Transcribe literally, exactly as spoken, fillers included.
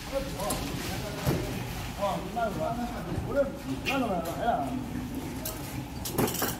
哦，那个，我这那个来了。